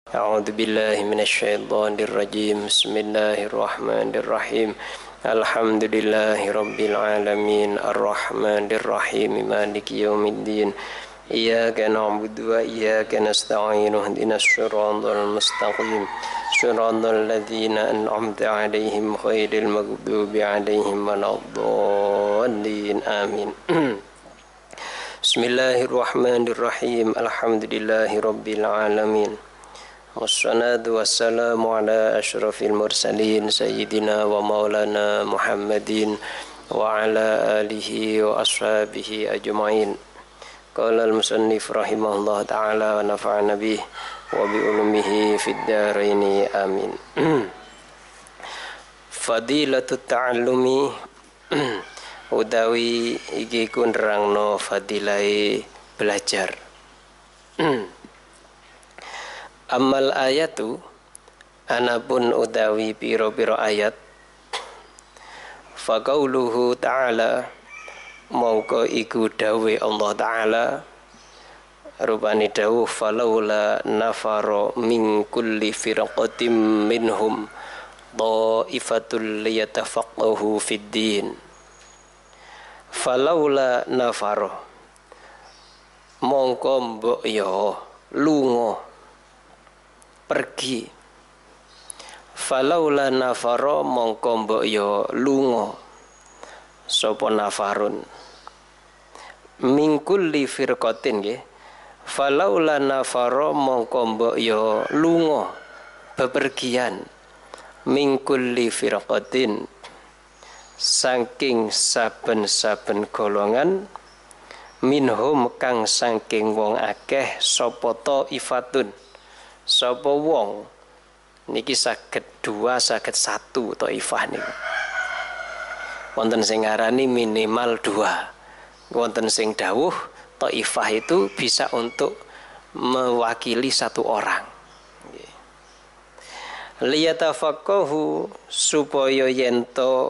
أعوذ بالله من الشيطان الرجيم بسم الله الرحمن الرحيم الحمد لله رب العالمين الرحمن الرحيم مالك يوم الدين إياك نعبد وإياك نستعين اهدنا الصراط المستقيم صراط الذين أنعمت عليهم غير المغضوب عليهم ولا الضالين آمين بسم الله الرحمن الرحيم الحمد لله رب العالمين wassalatu wassalamu ala asyrafil mursalin sayyidina wa maulana Muhammadin wa ala alihi wa ashabihi ajma'in. Qala al-musannif rahimahullah ta'ala wa nafa'ana bih wa bi ulumihi fid dharaini amin. Fadilatut ta'allumi utawi iki ku nerangno fadilahe belajar. Amal ayatu anapun utawi piro-piro ayat faqauluhu ta'ala mongko iku dawe Allah ta'ala rupani dawuh falawla nafaro min kulli firqatim minhum dha'ifatul liyatafaqahu fid din falawla nafaro mongko mbok yo lunga pergi falaula nafaro mongko mbok yo lunga sapa nafarun mingkul li firqatin nggih falaula nafaro mongko mbok yo lunga bepergian mingkul li firqatin saking saben-saben golongan minhum kang saking wong akeh sapa ifatun sapa wong niki saged dua saged satu taifah niku wonten sing ngarani minimal dua wonten sing dawuh taifah itu bisa untuk mewakili satu orang liyatafaqahu supaya yento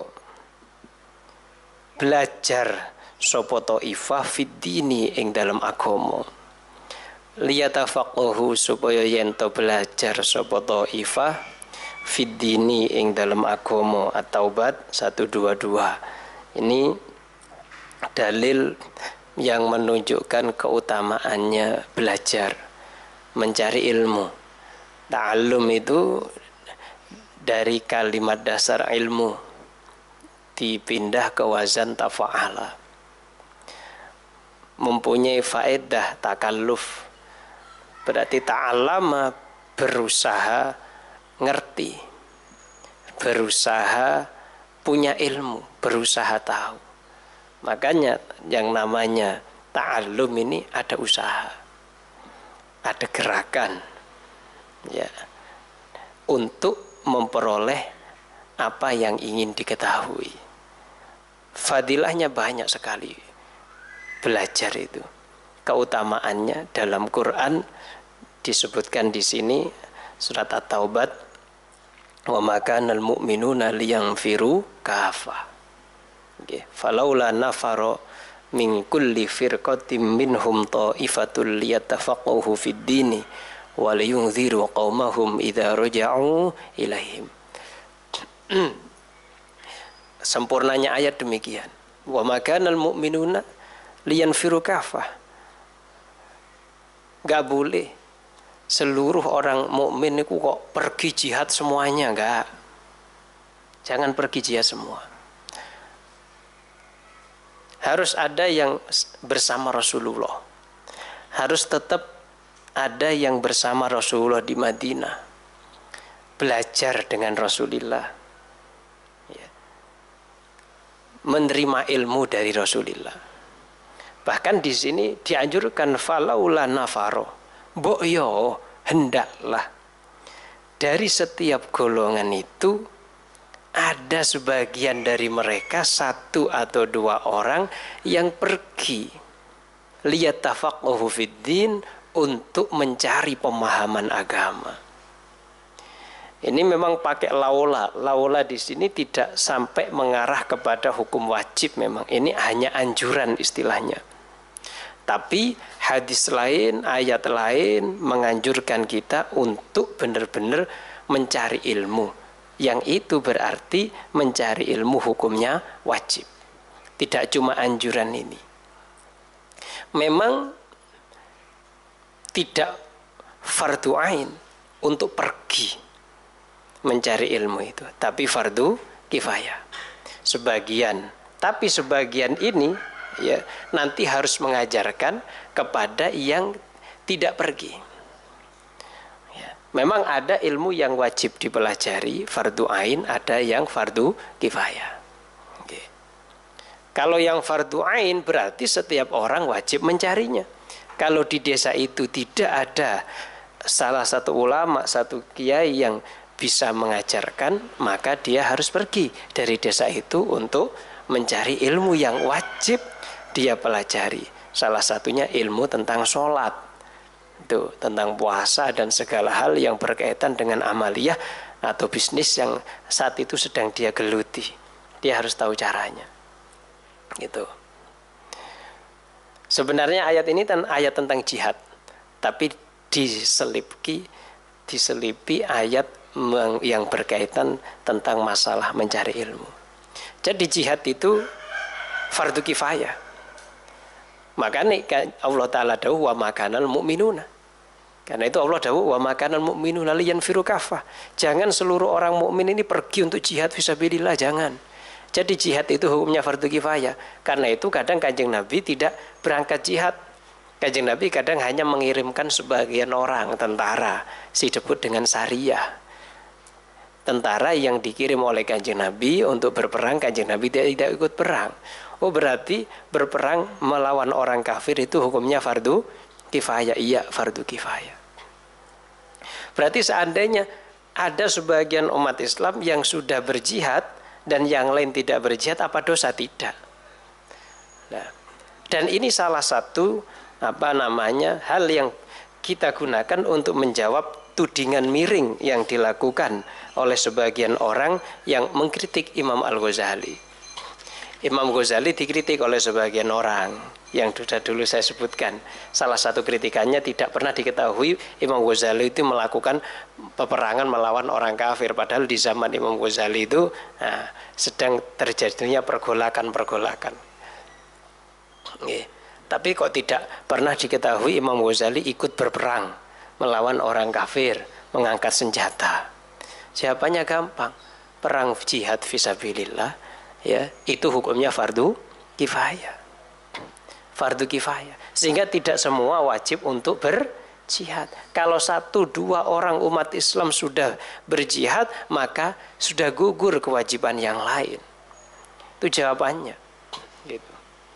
belajar sapa taifah fid dini ing dalam agama liyatafaqahu supaya yento belajar sapa taifah fid dini ing dalam agama at-taubat 122 ini dalil yang menunjukkan keutamaannya belajar mencari ilmu. Ta'allum itu dari kalimat dasar ilmu dipindah ke wazan tafa'ala mempunyai faedah takalluf. Berarti ta'allama berusaha ngerti, berusaha punya ilmu, berusaha tahu. Makanya yang namanya ta'allum ini ada usaha, ada gerakan, ya, untuk memperoleh apa yang ingin diketahui. Fadilahnya banyak sekali belajar itu. Keutamaannya dalam Quran disebutkan di sini surat At-Taubat wa ma kanal mu'minuna liyanfiru kafah. Falaula nafaro min kulli firqatin minhum ta'ifatul liyatafaqahu fid dini wa liyunziru qaumahum idza raja'u ilaihim. Sempurnanya ayat demikian. Wa ma kanal mu'minuna liyanfiru kafah. Gak boleh seluruh orang mukmin itu kok pergi jihad semuanya, enggak. Jangan pergi jihad semua. Harus ada yang bersama Rasulullah. Harus tetap ada yang bersama Rasulullah di Madinah. Belajar dengan Rasulullah. Ya. Menerima ilmu dari Rasulullah. Bahkan di sini dianjurkan falaula nafaro. Mbok yo hendaklah dari setiap golongan itu ada sebagian dari mereka satu atau dua orang yang pergi liyatafaqahu fid din untuk mencari pemahaman agama. Ini memang pakai laula. Laula di sini tidak sampai mengarah kepada hukum wajib memang. Ini hanya anjuran istilahnya. Tapi hadis lain, ayat lain menganjurkan kita untuk benar-benar mencari ilmu. Yang itu berarti mencari ilmu hukumnya wajib. Tidak cuma anjuran ini. Memang tidak fardu ain untuk pergi mencari ilmu itu, tapi fardu kifayah. Tapi sebagian ini ya nanti harus mengajarkan kepada yang tidak pergi. Ya, memang ada ilmu yang wajib dipelajari fardu ain, ada yang fardu kifayah. Oke. Kalau yang fardu ain berarti setiap orang wajib mencarinya. Kalau di desa itu tidak ada salah satu ulama, satu kiai yang bisa mengajarkan, maka dia harus pergi dari desa itu untuk mencari ilmu yang wajib dia pelajari. Salah satunya ilmu tentang sholat, itu tentang puasa dan segala hal yang berkaitan dengan amaliyah atau bisnis yang saat itu sedang dia geluti. Dia harus tahu caranya. Gitu. Sebenarnya ayat ini ayat tentang jihad, tapi diselipi ayat yang berkaitan tentang masalah mencari ilmu. Jadi jihad itu fardu kifayah. Makanya Allah Ta'ala dawuh wa makanal mu'minuna. Karena itu Allah dawuh wa makanal mu'minuna liyanfiru kafah. Jangan seluruh orang mukmin ini pergi untuk jihad fisabilillah, jangan. Jadi jihad itu hukumnya fardu kifayah. Karena itu kadang Kanjeng Nabi tidak berangkat jihad. Kanjeng Nabi kadang hanya mengirimkan sebagian orang tentara, disebut dengan sariyah. Tentara yang dikirim oleh Kanjeng Nabi untuk berperang, Kanjeng Nabi tidak ikut perang. Oh berarti berperang melawan orang kafir itu hukumnya fardu kifayah. Iya, fardu kifayah. Berarti seandainya ada sebagian umat Islam yang sudah berjihad dan yang lain tidak berjihad, apa dosa? Tidak. Nah, dan ini salah satu hal yang kita gunakan untuk menjawab tudingan miring yang dilakukan oleh sebagian orang yang mengkritik Imam Al-Ghazali. Imam Ghazali dikritik oleh sebagian orang yang sudah dulu saya sebutkan. Salah satu kritikannya tidak pernah diketahui Imam Ghazali itu melakukan peperangan melawan orang kafir. Padahal di zaman Imam Ghazali itu sedang terjadinya pergolakan. Tapi kok tidak pernah diketahui Imam Ghazali ikut berperang melawan orang kafir, mengangkat senjata. Jawabannya gampang, perang jihad fisabilillah ya, itu hukumnya fardu kifayah. Fardu kifayah. Sehingga tidak semua wajib untuk berjihad. Kalau 1-2 orang umat Islam sudah berjihad, maka sudah gugur kewajiban yang lain. Itu jawabannya. Gitu.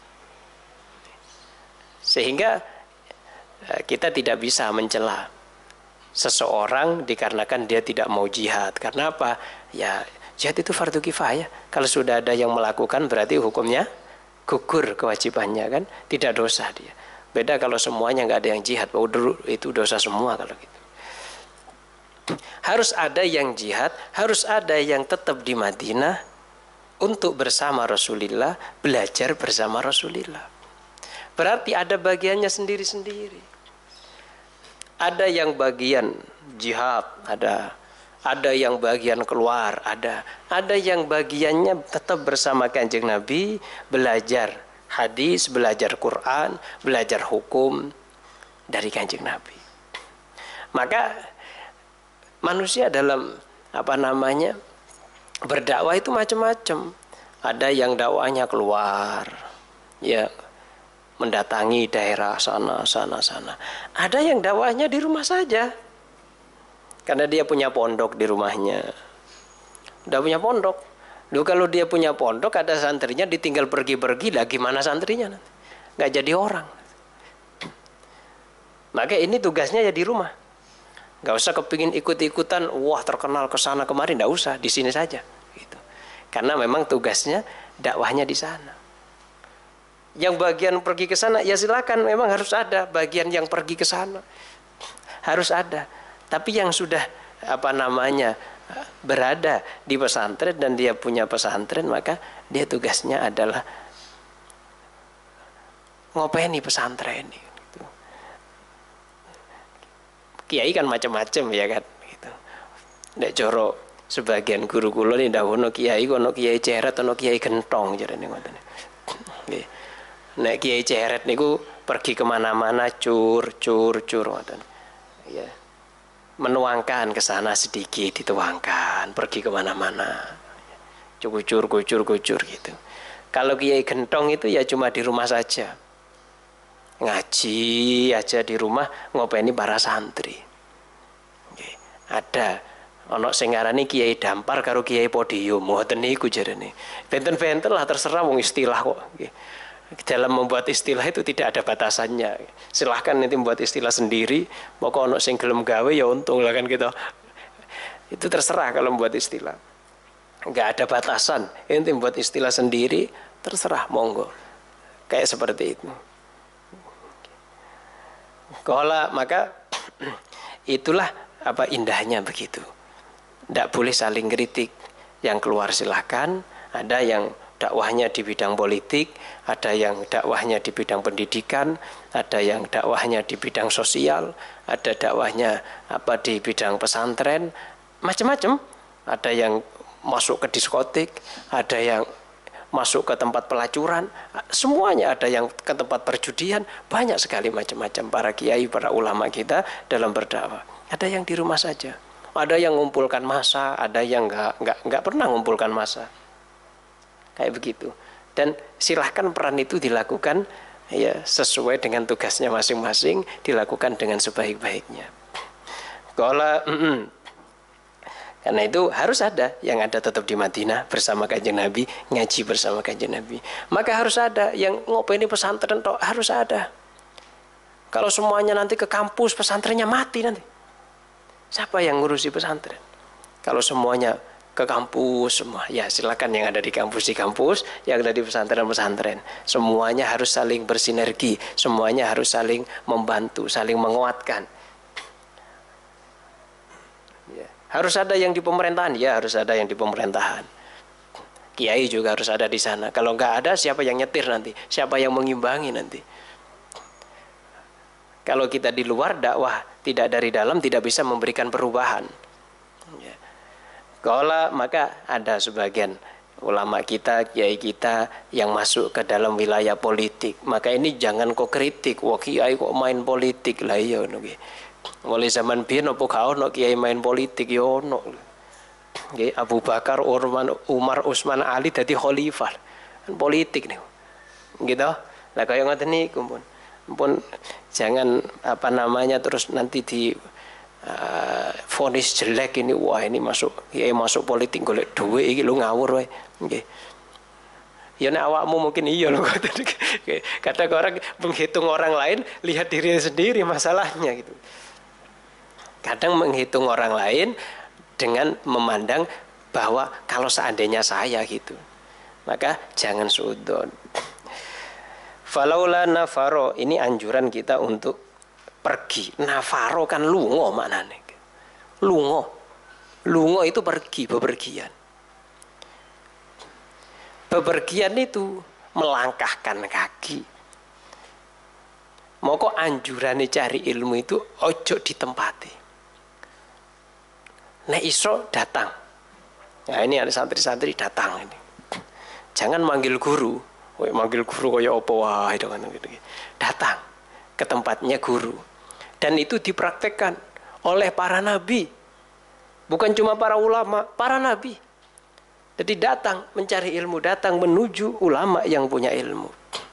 Sehingga kita tidak bisa mencela seseorang dikarenakan dia tidak mau jihad. Karena apa? Ya, jihad itu fardu kifayah. Kalau sudah ada yang melakukan berarti hukumnya gugur kewajibannya, kan? Tidak dosa dia. Beda kalau semuanya nggak ada yang jihad, itu dosa semua kalau gitu. Harus ada yang jihad, harus ada yang tetap di Madinah untuk bersama Rasulullah, belajar bersama Rasulullah. Berarti ada bagiannya sendiri-sendiri. Ada yang bagian jihad, ada yang bagian keluar, ada yang bagiannya tetap bersama Kanjeng Nabi, belajar hadis, belajar Quran, belajar hukum dari Kanjeng Nabi. Maka manusia dalam berdakwah itu macam-macam. Ada yang dakwahnya keluar, ya, mendatangi daerah sana. Ada yang dakwahnya di rumah saja. Karena dia punya pondok di rumahnya. Udah punya pondok. Dulu kalau dia punya pondok, ada santrinya ditinggal pergi-pergi, lah gimana santrinya nanti? Nggak jadi orang. Maka ini tugasnya ya di rumah. Nggak usah kepingin ikut-ikutan, wah terkenal ke sana kemari, nggak usah, di sini saja. Gitu. Karena memang tugasnya dakwahnya di sana. Yang bagian pergi ke sana, ya silakan, memang harus ada bagian yang pergi ke sana. Harus ada. Tapi yang sudah berada di pesantren dan dia punya pesantren, maka dia tugasnya adalah ngopeni pesantren gitu. Kiai kan macam-macam ya kan gitu. Nek coro sebagian guru kula ni dawuhna kiai kono kiai ceret ana kiai gentong jarene ngoten. Nggih. Nek kiai ceret niku pergi kemana-mana cur ngoten. Ya. Menuangkan ke sana sedikit dituangkan, pergi kemana-mana. Kucur gitu. Kalau kiai gentong itu ya cuma di rumah saja. Ngaji aja di rumah ngopeni para santri. Nggih. Ada ana sing ngarani kiai dampar karo kiai podium, ngoten niku jarene. Benten-benten lah terserah wong istilah kok. Nggih. Dalam membuat istilah itu tidak ada batasannya. Silahkan nanti membuat istilah sendiri. Pokok ana sing gelem gawe ya untung lah kan gitu. Itu terserah kalau membuat istilah. Enggak ada batasan. Nanti membuat istilah sendiri terserah monggo. Kayak seperti itu. Kalau maka itulah apa indahnya begitu. Tidak boleh saling kritik. Yang keluar silahkan. Ada yang dakwahnya di bidang politik, ada yang dakwahnya di bidang pendidikan, ada yang dakwahnya di bidang sosial, ada dakwahnya apa di bidang pesantren, macam-macam. Ada yang masuk ke diskotik, ada yang masuk ke tempat pelacuran, semuanya, ada yang ke tempat perjudian, banyak sekali macam-macam para kiai, para ulama kita dalam berdakwah. Ada yang di rumah saja, ada yang mengumpulkan massa, ada yang enggak pernah mengumpulkan massa. Kayak begitu. Dan silahkan peran itu dilakukan ya sesuai dengan tugasnya masing-masing, dilakukan dengan sebaik-baiknya. Karena itu harus ada yang ada tetap di Madinah bersama Kanjeng Nabi, ngaji bersama Kanjeng Nabi. Maka harus ada yang ngopeni pesantren toh, harus ada. Kalau semuanya nanti ke kampus, pesantrennya mati nanti. Siapa yang ngurusi pesantren? Kalau semuanya ke kampus semua, ya silakan yang ada di kampus, yang ada di pesantren. Semuanya harus saling bersinergi, semuanya harus saling membantu, saling menguatkan. Ya. Harus ada yang di pemerintahan, ya harus ada yang di pemerintahan. Kiai juga harus ada di sana. Kalau nggak ada, siapa yang nyetir nanti? Siapa yang mengimbangi nanti? Kalau kita di luar dakwah, tidak dari dalam, tidak bisa memberikan perubahan. Ya. Kalau maka ada sebagian ulama kita, kiai kita yang masuk ke dalam wilayah politik. Maka ini jangan kok kritik, wah kiai kok main politik lah iya. Mulai zaman biyen apa gak ono kiai main politik ya ono. Nggih, Abu Bakar, Umar, Utsman, Ali dadi khalifah. Kan politik niku. Gitu. Lah kaya ngoten niku pun jangan apa namanya terus nanti di vonis jelek ini, wah ini masuk kiai masuk politik golek duit iki lho ngawur wae. Nggih. Ya nek awakmu mungkin iya lho. Kadang orang menghitung orang lain, lihat diri sendiri masalahnya gitu. Kadang menghitung orang lain dengan memandang bahwa kalau seandainya saya gitu, maka jangan suudzon. Falaula nafaro, ini anjuran kita untuk pergi. Nafaro kan lungo maknanya. Lungo itu pergi, bepergian. Bepergian itu melangkahkan kaki. Moko anjurannya cari ilmu itu ojo ditempati. Nek iso datang. Ya ini ada santri-santri datang ini. Jangan manggil guru. Manggil guru kaya apa wae gitu. Datang ke tempatnya guru. Dan itu dipraktekkan oleh para nabi. Bukan cuma para ulama, para nabi. Jadi datang mencari ilmu, datang menuju ulama yang punya ilmu.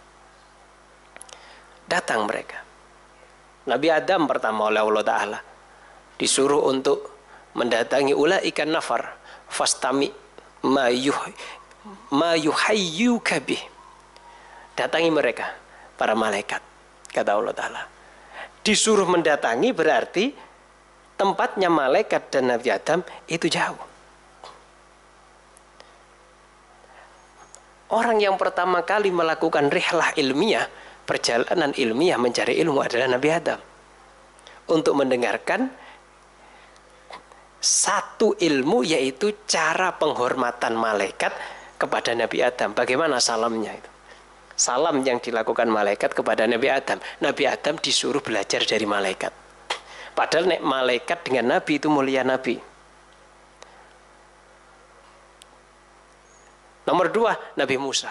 Datang mereka. Nabi Adam pertama oleh Allah Ta'ala disuruh untuk mendatangi ulaikan nafar fastami ma yuhayyuka bih. Datangi mereka, para malaikat, kata Allah Ta'ala. Disuruh mendatangi berarti tempatnya malaikat dan Nabi Adam itu jauh. Orang yang pertama kali melakukan rihlah ilmiah, perjalanan ilmiah mencari ilmu adalah Nabi Adam. Untuk mendengarkan satu ilmu, yaitu cara penghormatan malaikat kepada Nabi Adam. Bagaimana salamnya itu? salam yang dilakukan malaikat kepada Nabi Adam. Nabi Adam disuruh belajar dari malaikat. Padahal nek malaikat dengan Nabi itu mulia Nabi. Nomor 2, Nabi Musa.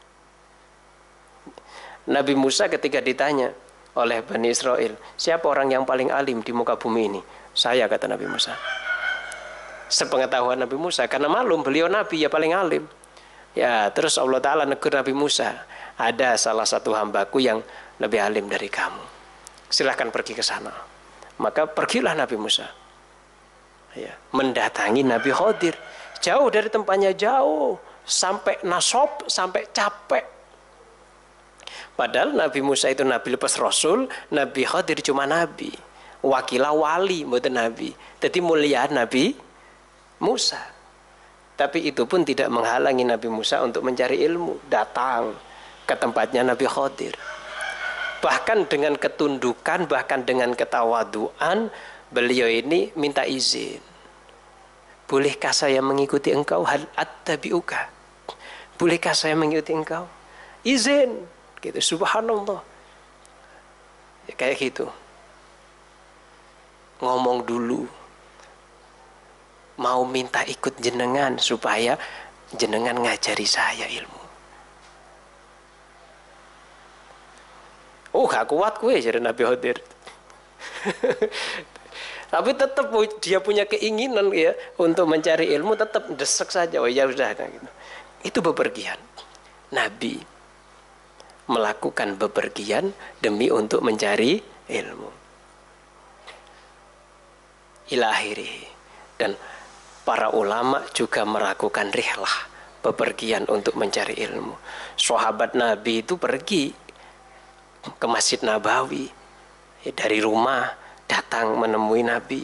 Nabi Musa ketika ditanya oleh Bani Israel, siapa orang yang paling alim di muka bumi ini? Saya, kata Nabi Musa. Sepengetahuan Nabi Musa, karena malum beliau Nabi ya paling alim. Ya, terus Allah Ta'ala negur Nabi Musa, ada salah satu hambaku yang lebih alim dari kamu. Silahkan pergi ke sana. Maka pergilah Nabi Musa. Ya, mendatangi Nabi Khidir. Jauh dari tempatnya, jauh. Sampai nasob, sampai capek. Padahal Nabi Musa itu Nabi lepas Rasul, Nabi Khidir cuma Nabi. Wakilah wali, bukan Nabi. Jadi mulia Nabi Musa. Tapi itu pun tidak menghalangi Nabi Musa untuk mencari ilmu. Datang ke tempatnya Nabi Khidir. Bahkan dengan ketundukan, bahkan dengan ketawaduan, beliau ini minta izin. Bolehkah saya mengikuti engkau? Hal attabi'uka. Bolehkah saya mengikuti engkau? Izin. Gitu, subhanallah. Ya, kayak gitu. Ngomong dulu. Mau minta ikut jenengan supaya jenengan ngajari saya ilmu. Oh, gak kuat gue, jadi Nabi Khidir. Tapi tetap dia punya keinginan ya untuk mencari ilmu, tetap desek saja. Oh ya udah, gitu. Itu bepergian. Nabi melakukan bepergian demi untuk mencari ilmu. Ila akhirih. Dan para ulama juga melakukan rihlah, bepergian untuk mencari ilmu. Sahabat Nabi itu pergi ke Masjid Nabawi, dari rumah datang menemui Nabi.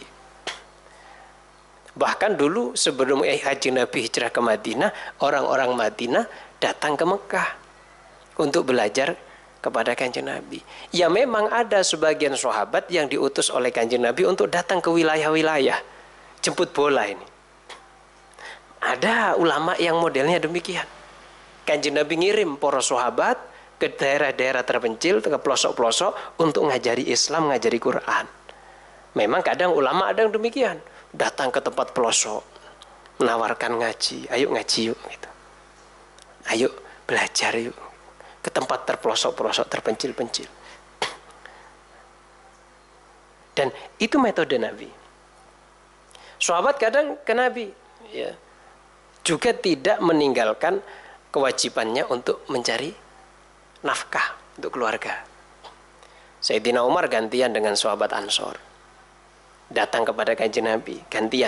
Bahkan dulu sebelum haji Nabi hijrah ke Madinah, orang-orang Madinah datang ke Mekah untuk belajar kepada Kanjeng Nabi. Ya memang ada sebagian sahabat yang diutus oleh Kanjeng Nabi untuk datang ke wilayah-wilayah, jemput bola ini. Ada ulama yang modelnya demikian. Kanjeng Nabi ngirim para sahabat ke daerah-daerah terpencil, ke pelosok-pelosok untuk ngajari Islam, ngajari Quran. Memang kadang ulama ada yang demikian, datang ke tempat pelosok, menawarkan ngaji, ayo ngaji yuk, gitu. Ayo belajar yuk, ke tempat terpelosok-pelosok, terpencil-pencil. Dan itu metode Nabi. Sahabat kadang ke Nabi, ya, juga tidak meninggalkan kewajibannya untuk mencari nafkah untuk keluarga. Sayyidina Umar gantian dengan sahabat Ansor, datang kepada Kanjeng Nabi, gantian.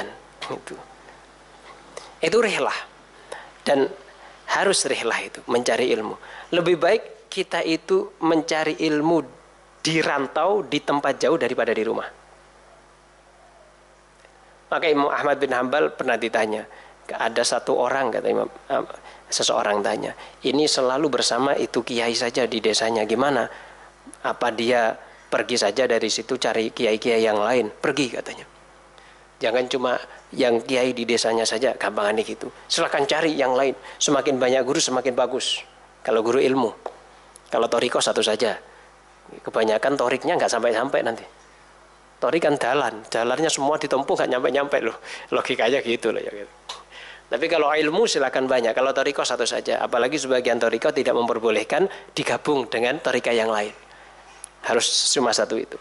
Itu rihlah. Dan harus rihlah itu, mencari ilmu. Lebih baik kita itu mencari ilmu di rantau, di tempat jauh daripada di rumah. Maka Imam Ahmad bin Hanbal pernah ditanya, ada satu orang, kata Imam, seseorang tanya, ini selalu bersama itu kiai saja di desanya, gimana? Apa dia pergi saja dari situ cari kiai-kiai yang lain? Pergi, katanya. Jangan cuma yang kiai di desanya saja, gampangannya gitu. Silakan cari yang lain. Semakin banyak guru semakin bagus. Kalau guru ilmu, kalau toriko satu saja. Kebanyakan toriknya nggak sampai-sampai nanti. Torik kan jalannya semua ditempuh nggak nyampe-nyampe loh. Logikanya gitu loh ya. Gitu. Tapi kalau ilmu silakan banyak. Kalau toriko satu saja. Apalagi sebagian toriko tidak memperbolehkan digabung dengan torika yang lain. Harus cuma satu itu.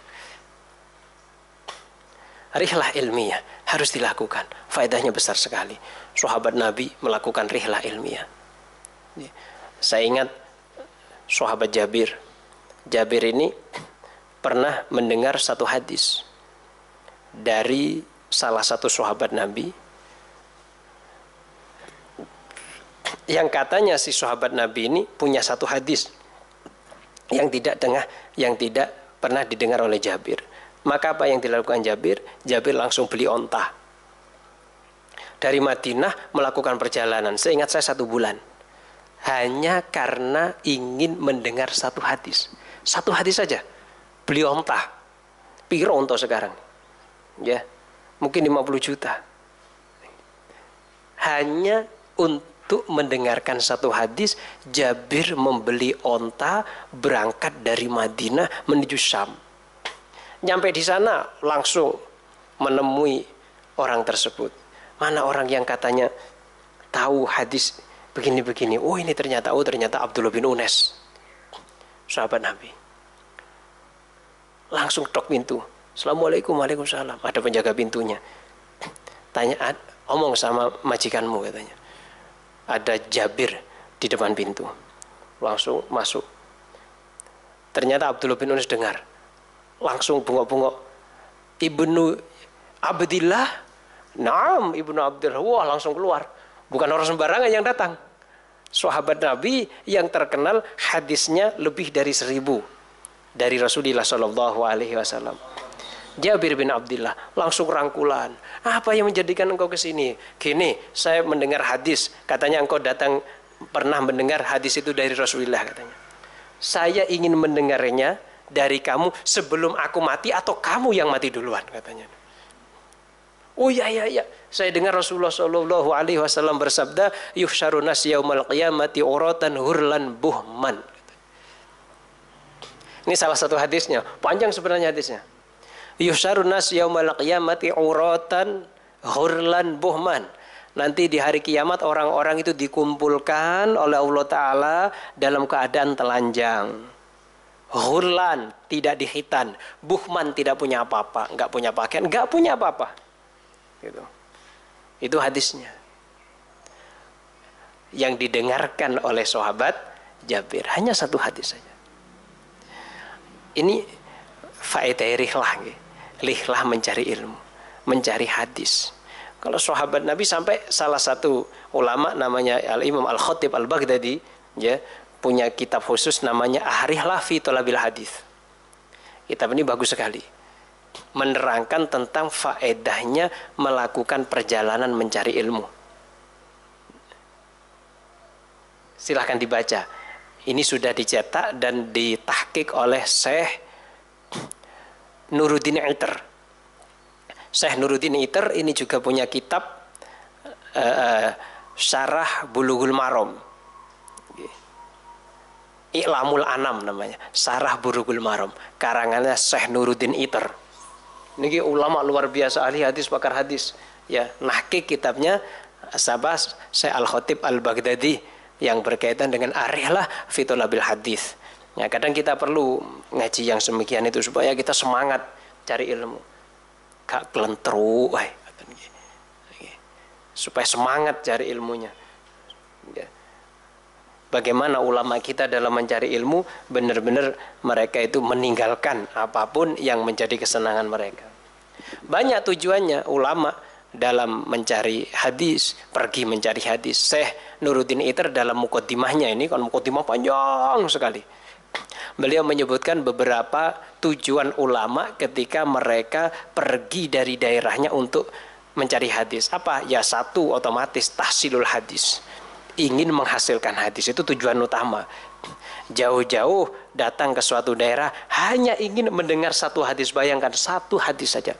Rihlah ilmiah harus dilakukan. Faedahnya besar sekali. Sahabat Nabi melakukan rihlah ilmiah. Saya ingat sahabat Jabir. Jabir ini pernah mendengar satu hadis dari salah satu sahabat Nabi, yang katanya si sahabat Nabi ini punya satu hadis yang tidak pernah didengar oleh Jabir. Maka apa yang dilakukan Jabir? Jabir langsung beli onta. Dari Madinah melakukan perjalanan, seingat saya 1 bulan. Hanya karena ingin mendengar satu hadis. Satu hadis saja. Beli onta. Piro onta sekarang? Ya, mungkin 50 juta. Hanya untuk mendengarkan satu hadis, Jabir membeli onta berangkat dari Madinah menuju Syam. Nyampe di sana langsung menemui orang tersebut. Mana orang yang katanya tahu hadis begini-begini. Oh ini ternyata Abdullah bin Unes, sahabat Nabi. Langsung tok pintu. Assalamualaikum, waalaikumsalam. Ada penjaga pintunya. Tanya, omong sama majikanmu katanya. Ada Jabir di depan pintu. Langsung masuk. Ternyata Abdullah bin Unes dengar. Langsung bungok-bungok. Ibnu Abdillah. Naam, Ibnu Abdillah. Wah, langsung keluar. Bukan orang sembarangan yang datang. Sahabat Nabi yang terkenal hadisnya lebih dari 1000 dari Rasulullah SAW. Jabir bin Abdillah langsung rangkulan. Apa yang menjadikan engkau ke sini? Gini, saya mendengar hadis. Katanya engkau datang pernah mendengar hadis itu dari Rasulullah katanya. Saya ingin mendengarnya dari kamu sebelum aku mati atau kamu yang mati duluan katanya. Oh ya. Saya dengar Rasulullah SAW bersabda, yuhsyarun nas yaumal qiyamati uratan hurlan buhman. Ini salah satu hadisnya. Panjang sebenarnya hadisnya. Yuhsyarun nas yaumal qiyamati uratan hurlan buhman. Nanti di hari kiamat orang-orang itu dikumpulkan oleh Allah Ta'ala dalam keadaan telanjang. Hurlan, tidak dihitan. Buhman, tidak punya apa-apa. Enggak punya pakaian, enggak punya apa-apa. Gitu. Itu hadisnya. Yang didengarkan oleh sahabat Jabir. Hanya satu hadis saja. Ini faedah rihlah. Rihlah mencari ilmu. Mencari hadis. Kalau sahabat Nabi sampai salah satu ulama namanya Al-Imam Al-Khatib Al-Baghdadi, ya, punya kitab khusus namanya Ahrihlah fi Thalabil Hadis. Kitab ini bagus sekali. Menerangkan tentang faedahnya melakukan perjalanan mencari ilmu. Silahkan dibaca. Ini sudah dicetak dan ditahqiq oleh Syekh Nuruddin Itter. Syekh Nuruddin Itter ini juga punya kitab Syarah Bulughul Maram. I'lamul Anam namanya. Syarah Bulughul Maram. Karangannya Syekh Nuruddin Itter. Ini ulama luar biasa, ahli hadis, pakar hadis. Ya, nahqiq kitabnya sahabat Syekh Al-Khatib Al-Baghdadi yang berkaitan dengan Ahrihlah fi Thalabil Hadis. Ya, kadang kita perlu ngaji yang semikian itu supaya kita semangat cari ilmu. Gak kelentru, supaya semangat cari ilmunya. Ya. Bagaimana ulama kita dalam mencari ilmu, benar-benar mereka itu meninggalkan apapun yang menjadi kesenangan mereka. Banyak tujuannya ulama dalam mencari hadis, pergi mencari hadis. Syekh Nuruddin Itter dalam muqaddimahnya ini, kan muqaddimah panjang sekali. Beliau menyebutkan beberapa tujuan ulama ketika mereka pergi dari daerahnya untuk mencari hadis. Apa? Ya, satu, otomatis tahsilul hadis. Ingin menghasilkan hadis, itu tujuan utama. Jauh-jauh datang ke suatu daerah hanya ingin mendengar satu hadis. Bayangkan, satu hadis saja.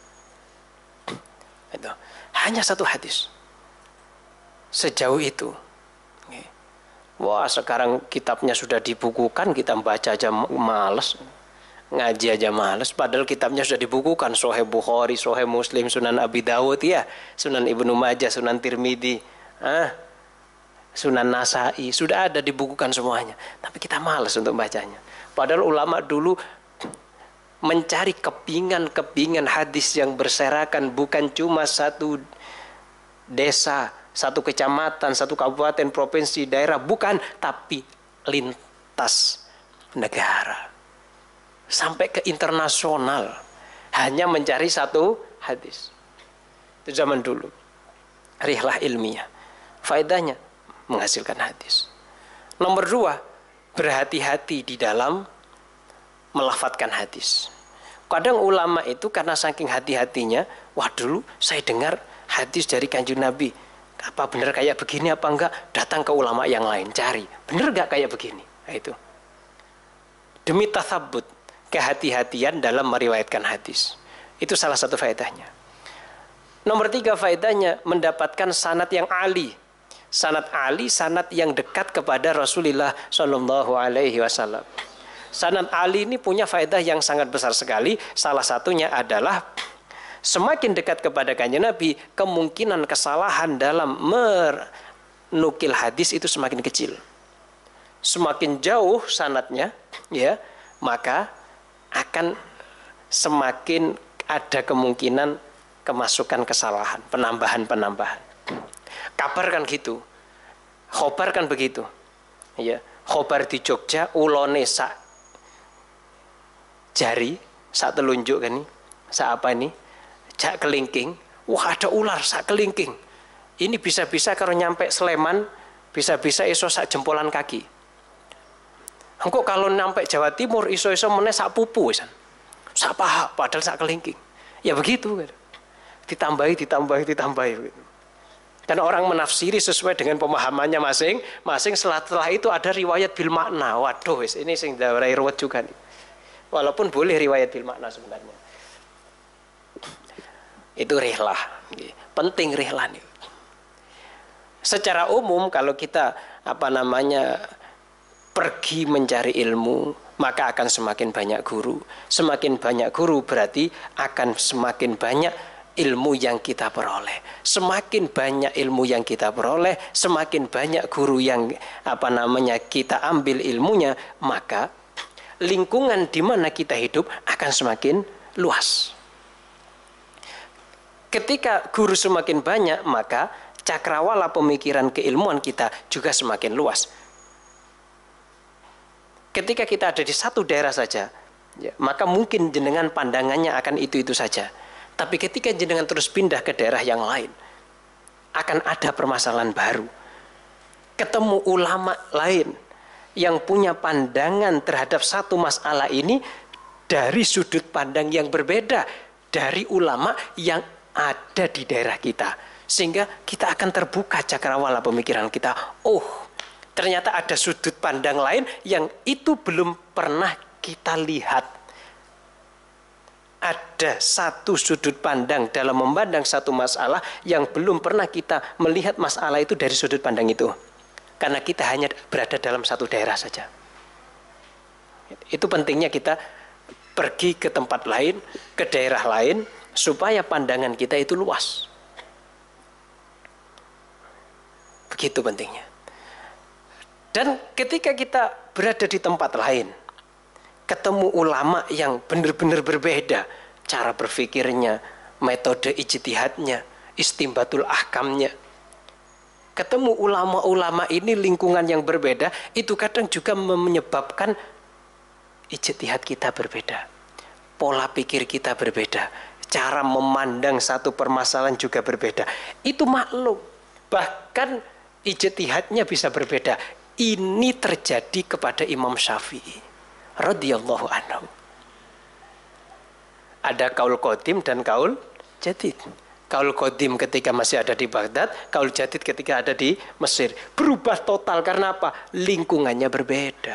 Itu. Hanya satu hadis. Sejauh itu. Wah, sekarang kitabnya sudah dibukukan, kita baca aja males, ngaji aja males. Padahal kitabnya sudah dibukukan, Sahih Bukhari, Sahih Muslim, Sunan Abi Dawud, ya, Sunan Ibnu Majah, Sunan Tirmidzi, Sunan Nasai, sudah ada dibukukan semuanya. Tapi kita males untuk bacanya. Padahal ulama dulu mencari kepingan hadis yang berserakan, bukan cuma satu desa, satu kecamatan, satu kabupaten, provinsi, daerah, bukan, tapi lintas negara sampai ke internasional, hanya mencari satu hadis. Itu zaman dulu. Rihlah ilmiah, faedahnya menghasilkan hadis. Nomor 2, berhati-hati di dalam melafadzkan hadis. Kadang ulama itu karena saking hati-hatinya, wah dulu saya dengar hadis dari Kanjeng Nabi, apa benar kayak begini apa enggak, datang ke ulama yang lain, cari benar enggak kayak begini. Nah, itu demi tatsabbut, kehati-hatian dalam meriwayatkan hadis. Itu salah satu faedahnya. Nomor 3 faedahnya, mendapatkan sanad yang ali. Sanad Ali sanad yang dekat kepada Rasulullah Shallallahu Alaihi Wasallam. Sanad Ali ini punya faedah yang sangat besar sekali. Salah satunya adalah semakin dekat kepada Kanjeng Nabi, kemungkinan kesalahan dalam menukil hadis itu semakin kecil. Semakin jauh sanadnya, ya, maka akan semakin ada kemungkinan kemasukan kesalahan, penambahan. Kabar kan gitu, khobar kan begitu, ya. Khobar di Jogja, ulone sak jari, sak telunjuk kan ini, sak apa ini, jak kelingking. Wah, ada ular sak kelingking. Ini bisa-bisa kalau nyampe Sleman, bisa-bisa iso sak jempolan kaki. Engkau kalau nyampe Jawa Timur, iso-iso meneh sak pupu, sak paha, padahal sak kelingking. Ya begitu, kan. Ditambahi. Gitu. Dan orang menafsiri sesuai dengan pemahamannya masing-masing. Setelah itu ada riwayat bil makna. Waduh, ini sing darai ruwet juga nih. Walaupun boleh riwayat bil makna sebenarnya. Itu rihlah. Penting rihlah nih. Secara umum kalau kita pergi mencari ilmu, maka akan semakin banyak guru. Semakin banyak guru berarti akan semakin banyak ilmu yang kita peroleh. Semakin banyak ilmu yang kita peroleh, semakin banyak guru yang kita ambil ilmunya, maka lingkungan di mana kita hidup akan semakin luas. Ketika guru semakin banyak, maka cakrawala pemikiran keilmuan kita juga semakin luas. Ketika kita ada di satu daerah saja, ya, maka mungkin jenengan pandangannya akan itu saja. Tapi ketika jenengan terus pindah ke daerah yang lain, akan ada permasalahan baru. Ketemu ulama lain yang punya pandangan terhadap satu masalah ini dari sudut pandang yang berbeda dari ulama yang ada di daerah kita. Sehingga kita akan terbuka cakrawala pemikiran kita. Oh, ternyata ada sudut pandang lain yang itu belum pernah kita lihat. Ada satu sudut pandang dalam memandang satu masalah yang belum pernah kita melihat masalah itu dari sudut pandang itu. Karena kita hanya berada dalam satu daerah saja. Itu pentingnya kita pergi ke tempat lain, ke daerah lain, supaya pandangan kita itu luas. Begitu pentingnya. Dan ketika kita berada di tempat lain, ketemu ulama yang benar-benar berbeda cara berpikirnya, metode ijtihadnya, istimbatul ahkamnya. Ketemu ulama-ulama ini lingkungan yang berbeda, itu kadang juga menyebabkan ijtihad kita berbeda, pola pikir kita berbeda, cara memandang satu permasalahan juga berbeda. Itu maklum, bahkan ijtihadnya bisa berbeda. Ini terjadi kepada Imam Syafi'i radhiyallahu anhu. Ada kaul qadim dan kaul jadid. Kaul qadim ketika masih ada di Baghdad, kaul jadid ketika ada di Mesir. Berubah total karena apa? Lingkungannya berbeda.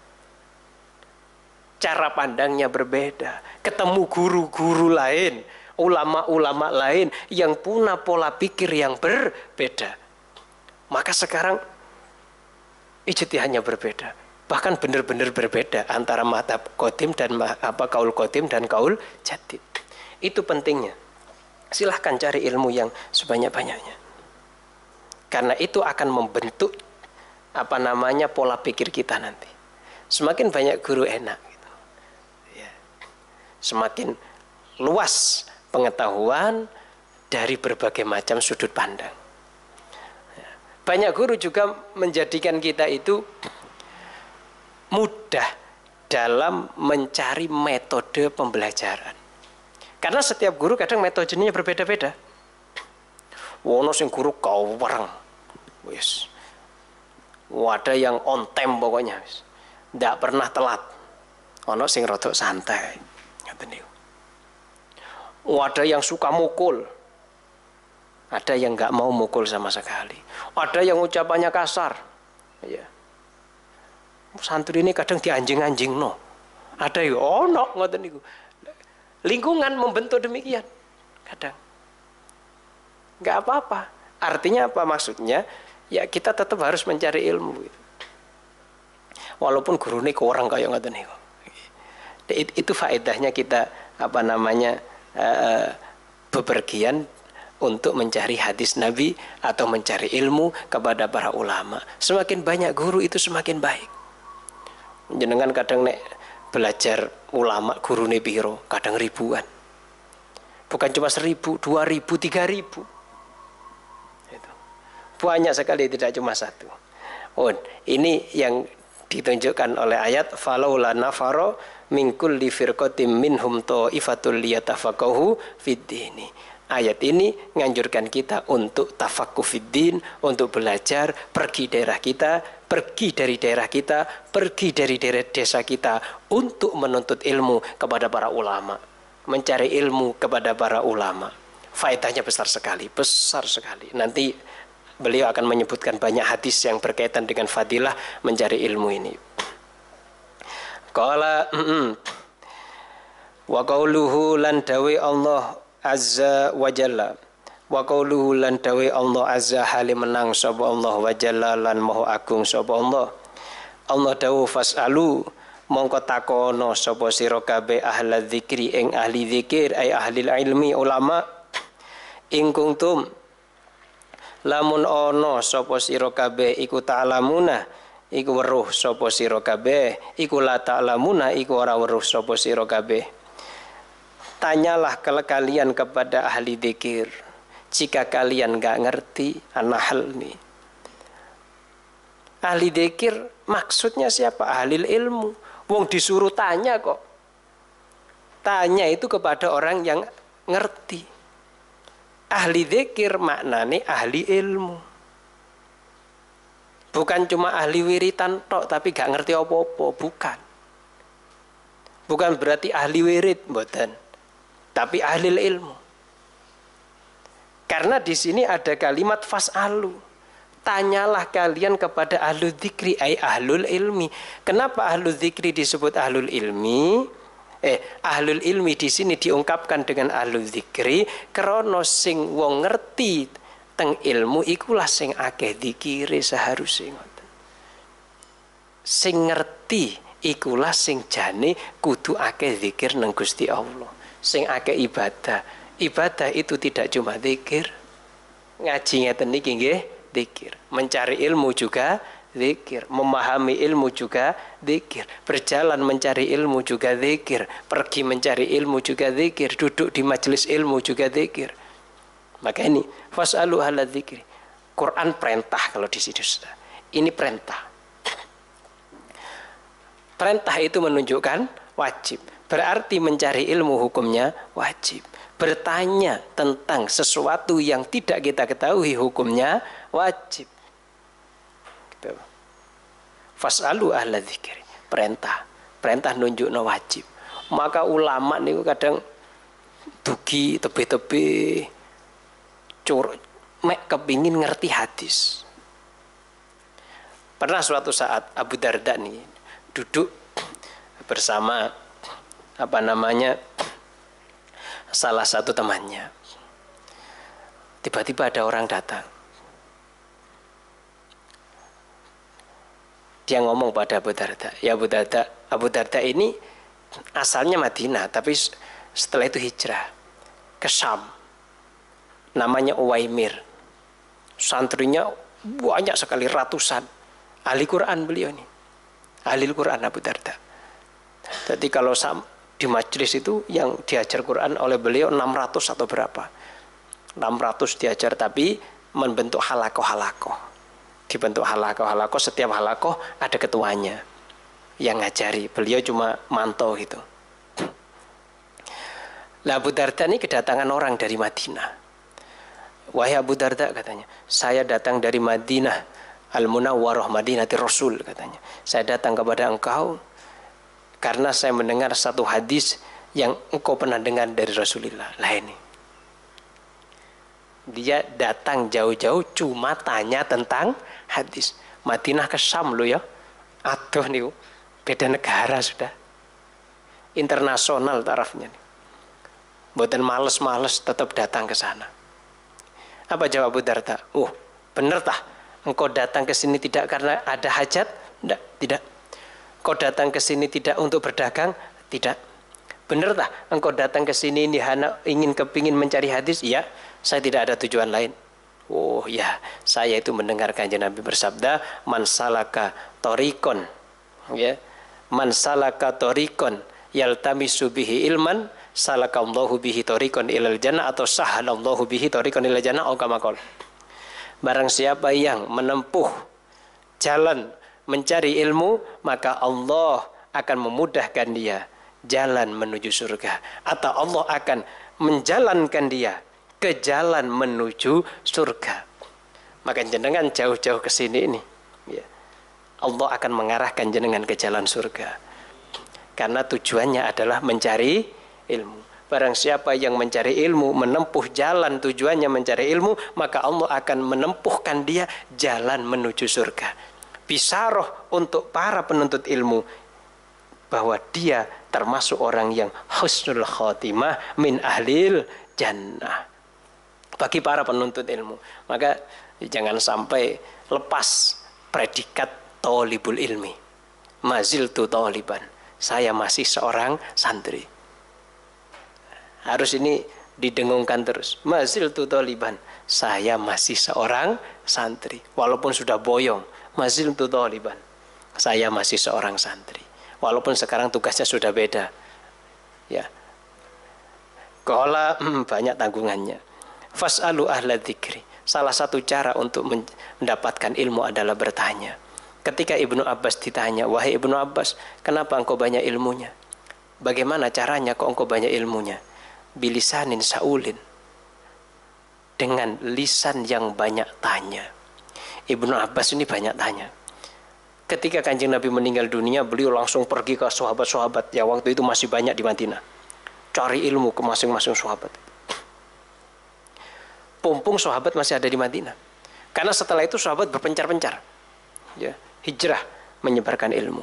Cara pandangnya berbeda. Ketemu guru-guru lain, ulama-ulama lain yang punya pola pikir yang berbeda. Maka sekarang ijtihadnya berbeda. Bahkan benar-benar berbeda antara mazhab qadim dan kaul qadim dan kaul jadid. Itu pentingnya. Silahkan cari ilmu yang sebanyak-banyaknya. Karena itu akan membentuk pola pikir kita nanti. Semakin banyak guru enak gitu. Ya. Semakin luas pengetahuan dari berbagai macam sudut pandang. Ya. Banyak guru juga menjadikan kita itu mudah dalam mencari metode pembelajaran. Karena setiap guru kadang metodenya berbeda-beda. Wono sing guru kau warang. Wis. Ada yang on time pokoknya, wis. Ndak pernah telat. Ono sing rodok santai. Ngoten niku. Ada yang suka mukul. Ada yang enggak mau mukul sama sekali. Ada yang ucapannya kasar. Ya. Santri ini kadang dianjing-anjing no. Ada yang ono ngoten niku. Lingkungan membentuk demikian. Kadang. Enggak apa-apa. Artinya apa maksudnya? ya kita tetap harus mencari ilmu. Walaupun guru ini kurang kayak ngoten niku. Itu faedahnya kita bepergian untuk mencari hadis Nabi atau mencari ilmu kepada para ulama. Semakin banyak guru itu semakin baik. Jenengan kadang nek belajar ulama guru ne piro, kadang ribuan. Bukan cuma 1.000, 2.000, 3.000. Itu. Banyak sekali, tidak cuma satu. Oh, ini yang ditunjukkan oleh ayat falaula nafaro min kulli firqatin minhum ta'ifatul liyatafaqahu fid-din. Ayat ini menganjurkan kita untuk tafaqquh fid-din, untuk belajar, pergi daerah kita, pergi dari daerah kita, pergi dari daerah desa kita untuk menuntut ilmu kepada para ulama, mencari ilmu kepada para ulama. Faedahnya besar sekali, besar sekali. Nanti beliau akan menyebutkan banyak hadis yang berkaitan dengan fadilah mencari ilmu ini. Qala wa qauluhu lan dawi Allah azza wa jalla, wa qauluhu lan dawi Allah azza halim menang sapa Allah wa jalla lan maha agung sapa Allah. Allah dawu fasalu mongko takono sapa sira kabeh ahli dzikri ing ahli zikir ay ahli ilmi ulama ing kuntum lamun ono sapa sira kabeh iku ta'lamuna iku weruh sapa sira kabeh iku la ta'lamuna iku ora weruh sapa sira kabeh. Tanyalah kalian kepada ahli dzikir jika kalian enggak ngerti. An-Nahl nih. Ahli dzikir maksudnya siapa? Ahli ilmu. Wong disuruh tanya kok. Tanya itu kepada orang yang ngerti. Ahli dzikir maknanya ahli ilmu. Bukan cuma ahli wiritan tok tapi gak ngerti apa-apa, bukan. Bukan berarti ahli wirid, mboten. Tapi ahli ilmu. Karena di sini ada kalimat fas'alu. Tanyalah kalian kepada ahlu dzikri ay ahlul ilmi. Kenapa ahlu dzikri disebut ahlul ilmi? Ahlul ilmi di sini diungkapkan dengan ahlu dzikri karena sing wong ngerti teng ilmu ikulah sing akeh dzikire seharusnya. Sing ngerti ikulah sing jane kudu akeh dzikir nang Gusti Allah. Sing akeh ibadah. Ibadah itu tidak cuma dzikir. Ngaji ngeten niki nggih dzikir. Mencari ilmu juga dzikir. Memahami ilmu juga dzikir. Berjalan mencari ilmu juga dzikir. Pergi mencari ilmu juga dzikir. Duduk di majelis ilmu juga dzikir. Maka ini fasalu ahla dzikri. Quran perintah kalau di situ sudah. Ini perintah. Perintah itu menunjukkan wajib. Berarti mencari ilmu hukumnya wajib. Bertanya tentang sesuatu yang tidak kita ketahui hukumnya wajib. Gitu. Fas'alu ahla dzikri. Perintah. Perintah nunjukno wajib. Maka ulama niku kadang dugi tebe-tebe mek kepingin ngerti hadis. Pernah suatu saat Abu Darda nih duduk bersama salah satu temannya. Tiba-tiba ada orang datang. Dia ngomong pada Abu Darda, ya Abu Darda ini asalnya Madinah, tapi setelah itu hijrah ke Syam. Namanya Uwaimir. Santrinya banyak sekali, ratusan. Ahli Quran beliau ini. Ahli Quran Abu Darda. Jadi kalau di majelis itu yang diajar Quran oleh beliau 600 atau berapa. 600 diajar, tapi membentuk halakoh-halakoh. Dibentuk halakoh-halakoh, setiap halakoh ada ketuanya yang ngajari. Beliau cuma mantau gitu. Lah Abu Darda ini kedatangan orang dari Madinah. Wahai Abu Darda katanya, saya datang dari Madinah, Al-Munawwarah, Madinati Rasul katanya. Saya datang kepada engkau karena saya mendengar satu hadis yang engkau pernah dengar dari Rasulullah. Lah ini. Dia datang jauh-jauh cuma tanya tentang hadis. Madinah ke Syam lo ya. Aduh nih, beda negara sudah. Internasional tarafnya. Buatan males-males tetap datang ke sana. Apa jawab Abu Darda? Bener tah. Engkau datang ke sini tidak karena ada hajat? Tidak. Engkau datang ke sini tidak untuk berdagang? Tidak. Benar tak? Engkau datang ke sini ini hanya kepingin mencari hadis? Ya, saya tidak ada tujuan lain. Oh ya, saya itu mendengar Kanjeng Nabi bersabda, man salaka thoriqon, ya, man salaka thoriqon yaltamisu bihi ilman, salakallahu bihi thoriqon ilal jannah, atau sahalallahu bihi thoriqon ilal jannah, atau kama qala. Barang siapa yang menempuh jalan mencari ilmu, maka Allah akan memudahkan dia jalan menuju surga, atau Allah akan menjalankan dia ke jalan menuju surga. Maka jenengan jauh-jauh ke sini ini, ya, Allah akan mengarahkan jenengan ke jalan surga, karena tujuannya adalah mencari ilmu. Barang siapa yang mencari ilmu, menempuh jalan tujuannya mencari ilmu, maka Allah akan menempuhkan dia jalan menuju surga. Bisaroh untuk para penuntut ilmu bahwa dia termasuk orang yang husnul khotimah min ahlil jannah. Bagi para penuntut ilmu, maka jangan sampai lepas predikat thalibul ilmi. Maziltu thaliban, saya masih seorang santri. Harus ini didengungkan terus. Maziltu thaliban, saya masih seorang santri. Walaupun sudah boyong, maziltu thaliban, saya masih seorang santri. Walaupun sekarang tugasnya sudah beda. Ya. Qala banyak tanggungannya. Fas'alu ahla dzikri. Salah satu cara untuk mendapatkan ilmu adalah bertanya. Ketika Ibnu Abbas ditanya, wahai Ibnu Abbas, kenapa engkau banyak ilmunya? Bagaimana caranya kok engkau banyak ilmunya? Bilisanin saulin, dengan lisan yang banyak tanya. Ibnu Abbas ini banyak tanya. Ketika Kanjeng Nabi meninggal dunia, beliau langsung pergi ke sahabat-sahabat yang waktu itu masih banyak di Madinah, cari ilmu ke masing-masing sahabat. Pumpung sahabat masih ada di Madinah, karena setelah itu sahabat berpencar-pencar, ya, hijrah menyebarkan ilmu.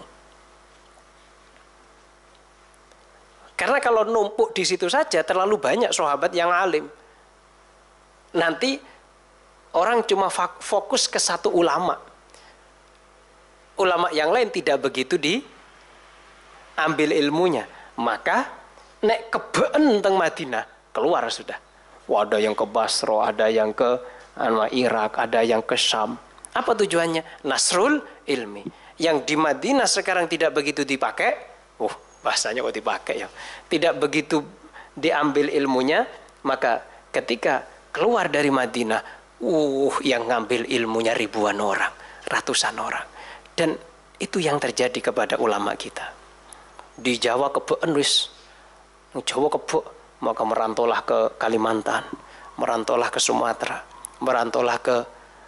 Karena kalau numpuk di situ saja terlalu banyak sahabat yang alim. Nanti orang cuma fokus ke satu ulama. Ulama yang lain tidak begitu diambil ilmunya. Maka nek kebeen teng Madinah, keluar sudah. Wah, ada yang ke Basra, ada yang ke Irak, ada yang ke Syam. Apa tujuannya? Nasrul ilmi. Yang di Madinah sekarang tidak begitu dipakai. Bahasanya kok dipakai ya. Tidak begitu diambil ilmunya, maka ketika keluar dari Madinah, yang ngambil ilmunya ribuan orang, ratusan orang. Dan itu yang terjadi kepada ulama kita. Di Jawa kebeen wis. Jawa kebek, maka merantaulah ke Kalimantan, merantaulah ke Sumatera, merantaulah ke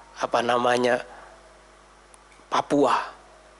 Papua.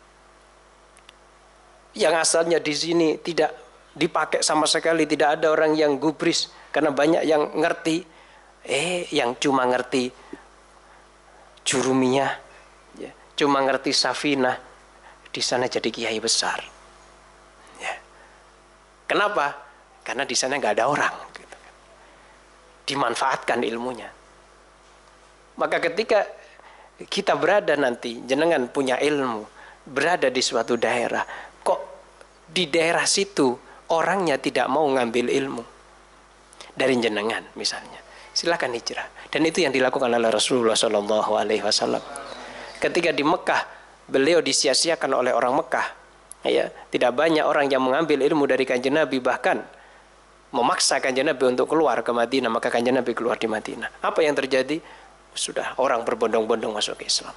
Yang asalnya di sini tidak dipakai sama sekali, tidak ada orang yang gubris karena banyak yang ngerti. Yang cuma ngerti jurumiyah, ya, cuma ngerti safinah, di sana jadi kiai besar. Ya. Kenapa? Karena di sana nggak ada orang. Gitu. Dimanfaatkan ilmunya. Maka ketika kita berada nanti, jenengan punya ilmu, berada di suatu daerah, kok di daerah situ orangnya tidak mau ngambil ilmu dari jenengan misalnya, silakan hijrah. Dan itu yang dilakukan oleh Rasulullah SAW. Ketika di Mekah, beliau disia-siakan oleh orang Mekah. Ya, tidak banyak orang yang mengambil ilmu dari Kanjeng Nabi, bahkan memaksa Kanjeng Nabi untuk keluar ke Madinah. Maka Kanjeng Nabi keluar di Madinah. Apa yang terjadi? Sudah orang berbondong-bondong masuk ke Islam.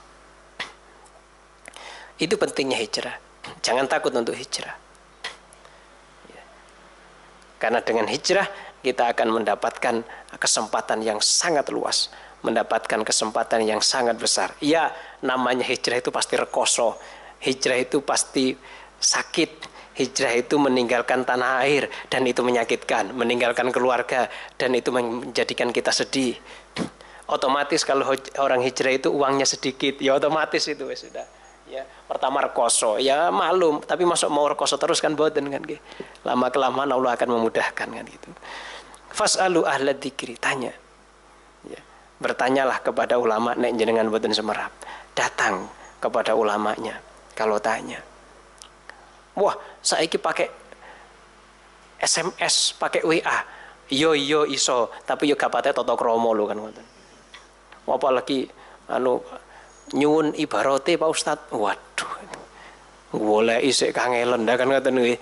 Itu pentingnya hijrah. Jangan takut untuk hijrah. Ya. Karena dengan hijrah kita akan mendapatkan kesempatan yang sangat luas, mendapatkan kesempatan yang sangat besar. Ya, namanya hijrah itu pasti rekoso. Hijrah itu pasti sakit. Hijrah itu meninggalkan tanah air dan itu menyakitkan, meninggalkan keluarga dan itu menjadikan kita sedih. Otomatis kalau orang hijrah itu uangnya sedikit, ya otomatis itu sudah. Ya, pertama rekoso, ya malum, tapi masuk mau rekoso terus kan boten kan, lama kelamaan Allah akan memudahkan kan gitu. Fas'alu ahla dzikri, tanya. Ya. Bertanyalah kepada ulama nek jenengan boten semerap. Datang kepada ulamanya kalau tanya. Wah, saiki pakai SMS, pakai WA. Yo iso, tapi yo gapate tata krama lho kan ngoten. Apalagi nyuwun ibarate Pak Ustad. Waduh. Goleki sik kangelen kan ngoten nggih.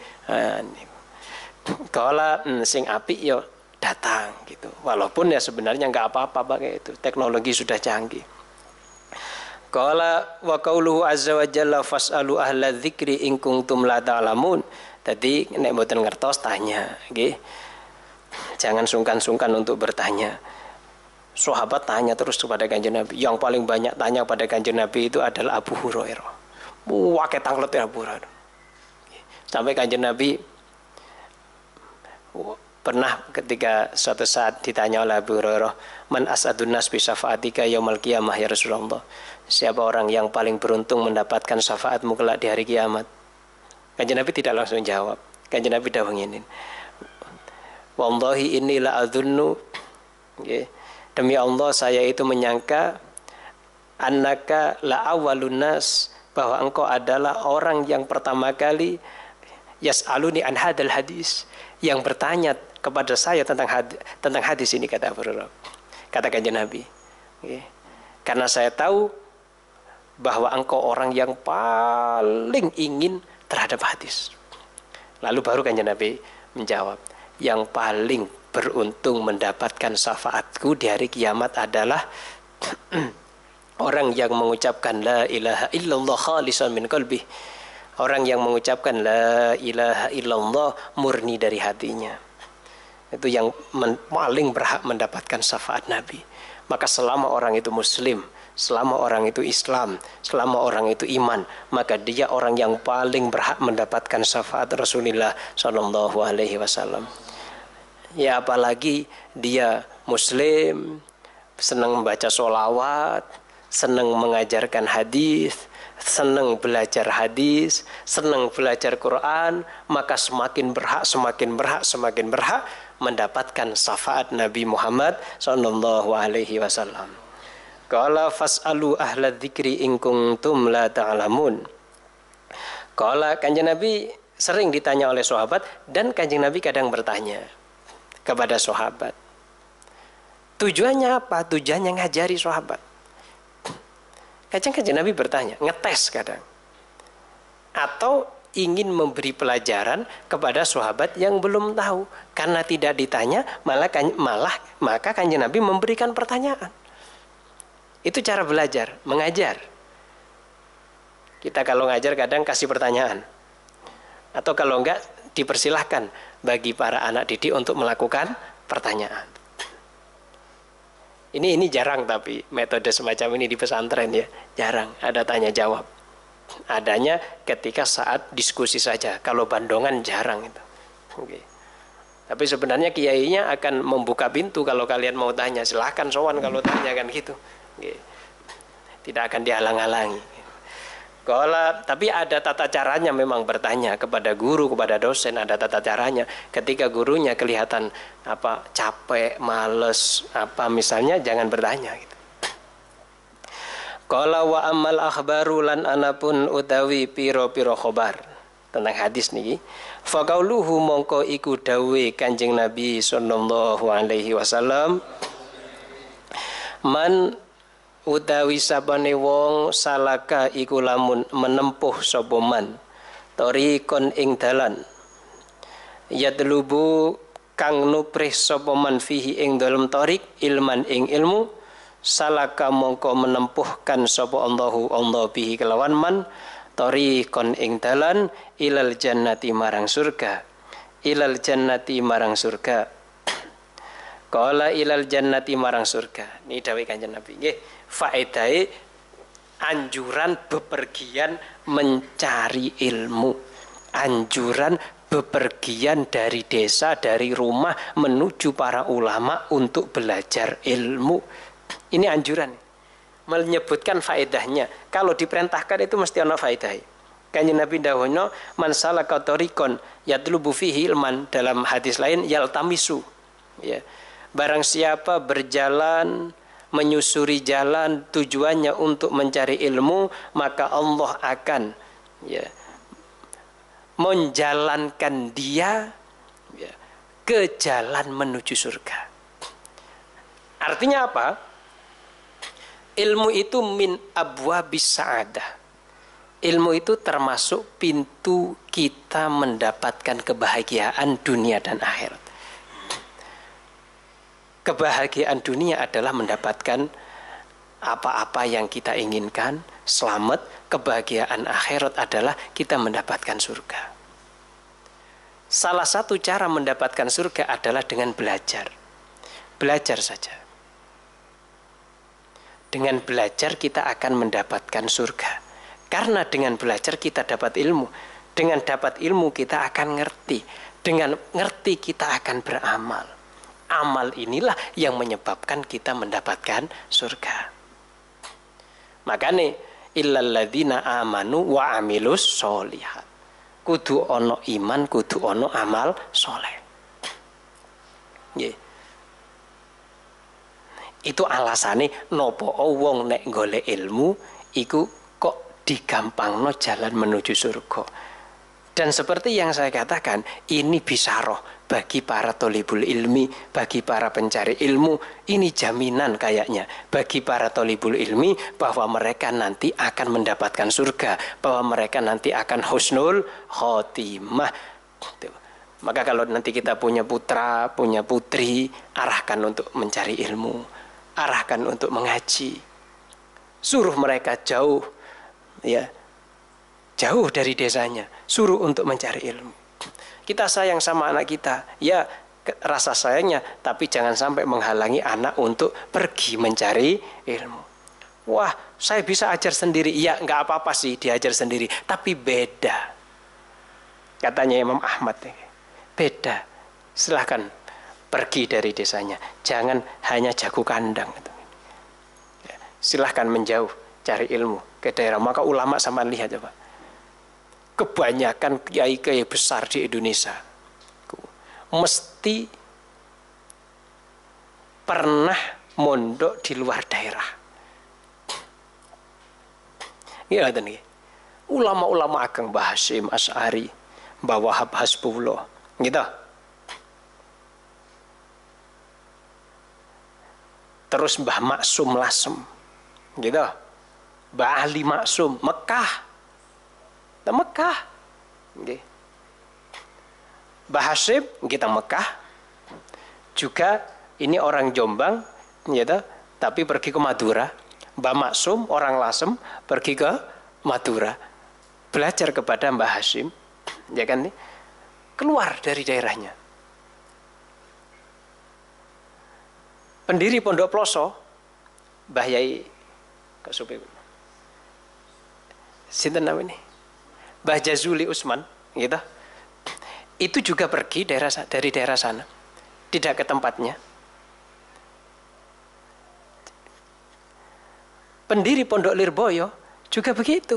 Kala sing apik yo datang gitu. Walaupun ya sebenarnya enggak apa-apa pakai itu. Teknologi sudah canggih. Qala wa qauluhu azza wa jalla fas'alu ahla dzikri in kuntum la ta'lamun. Tadi nek mboten ngertos tanya, nggih. Jangan sungkan-sungkan untuk bertanya. Sahabat tanya terus kepada Kanjeng Nabi. Yang paling banyak tanya kepada Kanjeng Nabi itu adalah Abu Hurairah. Wake tanglet Abu Hurairah. Sampai Kanjeng Nabi pernah ketika suatu saat ditanya oleh Abu Hurairah, "Man as'adun nas bi syafaatika yaumal qiyamah ya Rasulullah?" Siapa orang yang paling beruntung mendapatkan syafaatmu kelak di hari kiamat? Kanjeng Nabi tidak langsung jawab. Kanjeng Nabi dawuh ngene. Wallahi inni la adzunnu, demi Allah saya itu menyangka annaka la awwalun nas, bahwa engkau adalah orang yang pertama kali yas'aluni an hadal hadis, yang bertanya kepada saya tentang hadis ini, kata Abu Hurairah. Kata Kanjeng Nabi, karena saya tahu bahwa engkau orang yang paling ingin terhadap hadis. Lalu baru Kanjeng Nabi menjawab, yang paling beruntung mendapatkan syafaatku di hari kiamat adalah orang yang mengucapkan la ilaha illallah khalisan min qalbi. Orang yang mengucapkan la ilaha illallah murni dari hatinya. Itu yang paling berhak mendapatkan syafaat Nabi. Maka selama orang itu muslim, selama orang itu Islam, selama orang itu iman, maka dia orang yang paling berhak mendapatkan syafaat Rasulullah sallallahu alaihi wasallam. Ya apalagi dia muslim, senang membaca sholawat, senang mengajarkan hadis, senang belajar hadis, senang belajar Quran, maka semakin berhak mendapatkan syafaat Nabi Muhammad sallallahu alaihi wasallam. Qala fas'alu ahla dzikri in kuntum la ta'lamun. Qala, Kanjeng Nabi sering ditanya oleh sahabat, dan Kanjeng Nabi kadang bertanya kepada sahabat. Tujuannya apa? Tujuannya ngajari sahabat. Kanjeng Nabi bertanya, ngetes kadang. Atau ingin memberi pelajaran kepada sahabat yang belum tahu. Karena tidak ditanya, maka Kanjeng Nabi memberikan pertanyaan. Itu cara belajar, mengajar. Kita kalau ngajar kadang kasih pertanyaan. Atau kalau enggak, dipersilahkan bagi para anak didik untuk melakukan pertanyaan. Ini jarang, tapi metode semacam ini di pesantren ya, jarang ada tanya jawab. Adanya ketika saat diskusi saja. Kalau bandongan jarang itu. Oke. Tapi sebenarnya kiainya akan membuka pintu kalau kalian mau tanya, silahkan sowan kalau tanya kan gitu. Oke. Tidak akan dihalang-halangi. Tapi ada tata caranya memang bertanya kepada guru, kepada dosen, ada tata caranya. Ketika gurunya kelihatan capek, males, misalnya jangan bertanya gitu. Qala wa amal akhbaru lan anapun utawi piro-piro khobar. Tentang hadis niki. Fa qauluhu mongko iku dawuhe Kanjeng Nabi sallallahu alaihi wasallam. Man utawi sabane wong salaka iku lamun menempuh sapa man tariqon ing dalan yatlubu kang nuprih sapa man fihi ing dalem tariq ilman ing ilmu salaka mongko menempuhkan sapa Allah bihi kelawan man tariqon ing dalan ilal jannati marang surga qala ilal jannati marang surga. Ini dawuh Kanjeng Nabi nggih. Faedahe anjuran bepergian mencari ilmu, anjuran bepergian dari desa, dari rumah menuju para ulama untuk belajar ilmu. Ini anjuran, menyebutkan faedahnya. Kalau diperintahkan itu mesti ada faedah. Kanjeng Nabi dawuhna man salaka tariqon yatlubu fihi ilman, dalam hadis lain yaltamisu, ya. Barang siapa berjalan menyusuri jalan tujuannya untuk mencari ilmu, maka Allah akan ya menjalankan dia ya, ke jalan menuju surga. Artinya apa? Ilmu itu min abwabis sa'adah. Ilmu itu termasuk pintu kita mendapatkan kebahagiaan dunia dan akhirat. Kebahagiaan dunia adalah mendapatkan apa-apa yang kita inginkan, selamat. Kebahagiaan akhirat adalah kita mendapatkan surga. Salah satu cara mendapatkan surga adalah dengan belajar. Belajar saja. Dengan belajar kita akan mendapatkan surga. Karena dengan belajar kita dapat ilmu. Dengan dapat ilmu kita akan ngerti. Dengan ngerti kita akan beramal. Amal inilah yang menyebabkan kita mendapatkan surga. Makanya illalladzina amanu wa amilus sholihat. Kudu ono iman, kudu ono amal soleh. Itu alasannya nopo wong nek golek ilmu iku kok digampangno jalan menuju surga. Dan seperti yang saya katakan, ini bisaroh bagi para tolibul ilmi, bagi para pencari ilmu. Ini jaminan kayaknya bagi para tolibul ilmi bahwa mereka nanti akan mendapatkan surga, bahwa mereka nanti akan husnul khotimah. Maka kalau nanti kita punya putra, punya putri, arahkan untuk mencari ilmu, arahkan untuk mengaji, suruh mereka jauh, ya, jauh dari desanya, suruh untuk mencari ilmu. Kita sayang sama anak kita, ya rasa sayangnya, tapi jangan sampai menghalangi anak untuk pergi mencari ilmu. Wah, saya bisa ajar sendiri, ya nggak apa-apa sih diajar sendiri, tapi beda. Katanya Imam Ahmad, beda. Silahkan pergi dari desanya, jangan hanya jago kandang. Silahkan menjauh, cari ilmu ke daerah. Maka ulama sama lihat coba. Kebanyakan kiai-kiai besar di Indonesia mesti pernah mondok di luar daerah. Ya, dan ulama-ulama ageng Mbah Hasyim Asy'ari, Mbah Wahab Hasbullah, gitu. Terus Mbah Maksum Lasem, gitu. Mbah Ali Maksum, Mekah. Mekah. Okay. Mbah Hasyim kita Mekah. Juga ini orang Jombang, gitu, tapi pergi ke Madura. Mbah Maksum orang Lasem pergi ke Madura. Belajar kepada Mbah Hasyim, ya kan? Keluar dari daerahnya. Pendiri Pondok Ploso, Mbah Yai Kasupe. Sinten nama ini? Mbah Jazuli Usman, gitu. Itu juga pergi dari daerah sana, tidak ke tempatnya. Pendiri Pondok Lirboyo juga begitu,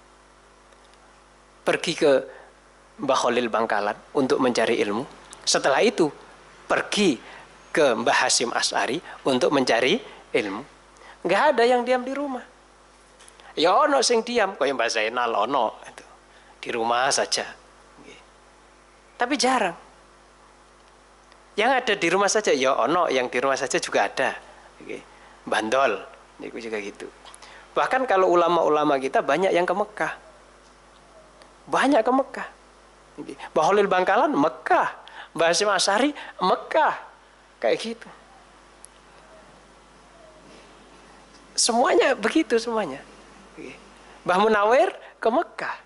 pergi ke Mbah Khalil Bangkalan untuk mencari ilmu. Setelah itu pergi ke Mbah Hasyim Asy'ari untuk mencari ilmu. Nggak ada yang diam di rumah. Ya ono sing diam, kaya Mbah Zainal ono itu. Di rumah saja. Tapi jarang. Yang ada di rumah saja, ya ono yang di rumah saja juga ada. Bandol, itu juga gitu. Bahkan kalau ulama-ulama kita banyak yang ke Mekah. Banyak ke Mekah. Mbah Khalil Bangkalan Mekah, Mbah Hasyim Asy'ari Mekah. Kayak gitu. Semuanya begitu semuanya. Mbah Munawir ke Mekah.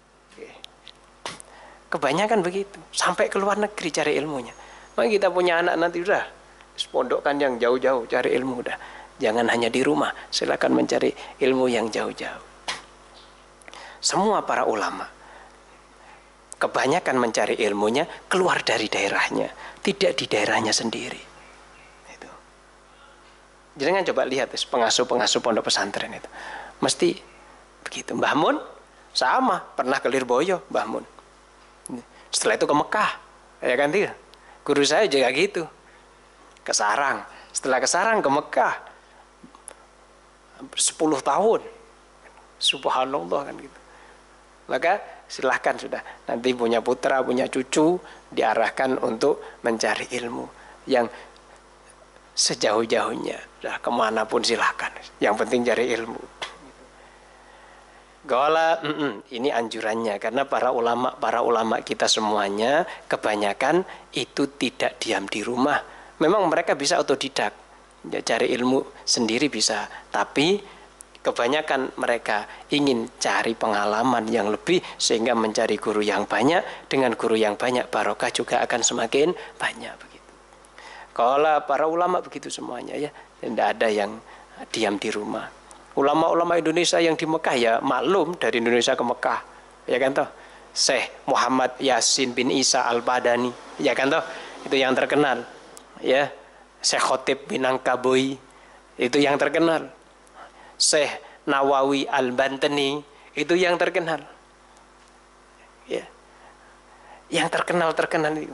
Kebanyakan begitu, sampai ke luar negeri cari ilmunya. Maka kita punya anak nanti udah pondokkan yang jauh-jauh cari ilmu udah. Jangan hanya di rumah, silakan mencari ilmu yang jauh-jauh. Semua para ulama kebanyakan mencari ilmunya keluar dari daerahnya, tidak di daerahnya sendiri. Itu. Jangan coba lihat pengasuh-pengasuh pondok pesantren itu, mesti begitu. Mbah Mun sama, pernah ke Lirboyo, Mbah Mun. Setelah itu ke Mekah, ya kan dia. Guru saya juga gitu, ke Sarang. Setelah ke Sarang ke Mekah, 10 tahun. Subhanallah kan gitu. Maka silahkan sudah. Nanti punya putra, punya cucu, diarahkan untuk mencari ilmu yang sejauh-jauhnya. Sudah kemanapun silahkan. Yang penting cari ilmu. Gola, ini anjurannya. Karena para ulama kita semuanya kebanyakan itu tidak diam di rumah. Memang mereka bisa otodidak, ya, cari ilmu sendiri bisa. Tapi kebanyakan mereka ingin cari pengalaman yang lebih sehingga mencari guru yang banyak. Dengan guru yang banyak barokah juga akan semakin banyak begitu. Kalau para ulama begitu semuanya ya, tidak ada yang diam di rumah. Ulama-ulama Indonesia yang di Mekah ya maklum dari Indonesia ke Mekah, ya kan toh. Syekh Muhammad Yasin bin Isa Al-Badani, ya kan toh, itu yang terkenal. Ya, Syekh Khotib bin Angkaboi, itu yang terkenal. Syekh Nawawi Al-Bantani, itu yang terkenal. Ya. Yang terkenal itu.